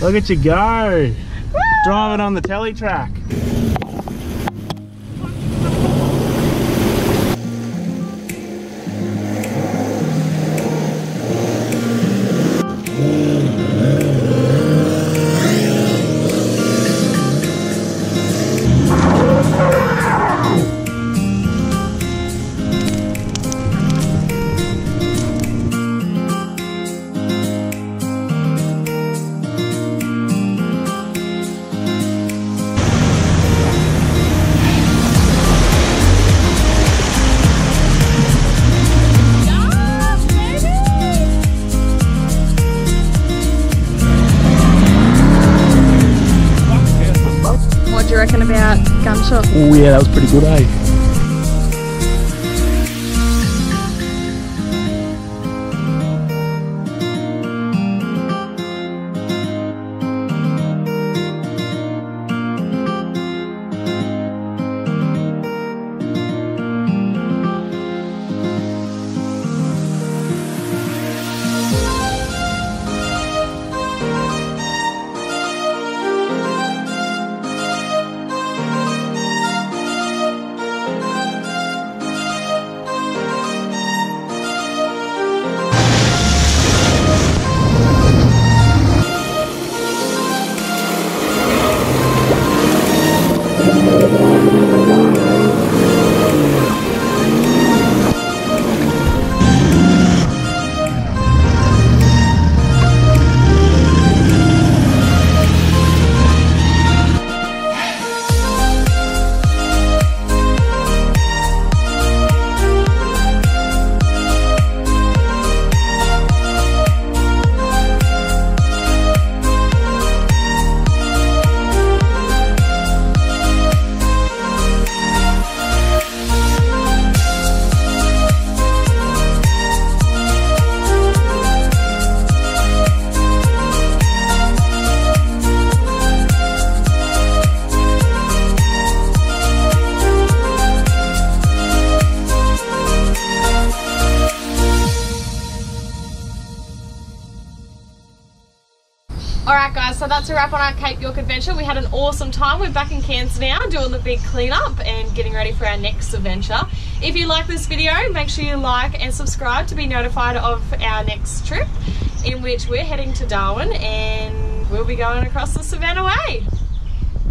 Look at you go. Woo! Driving on the telly track. What do you reckon about Gunshot? Oh yeah, that was pretty good, eh? Alright guys, so that's a wrap on our Cape York adventure. We had an awesome time. We're back in Cairns now doing the big cleanup and getting ready for our next adventure. If you like this video, make sure you like and subscribe to be notified of our next trip, in which we're heading to Darwin and we'll be going across the Savannah Way.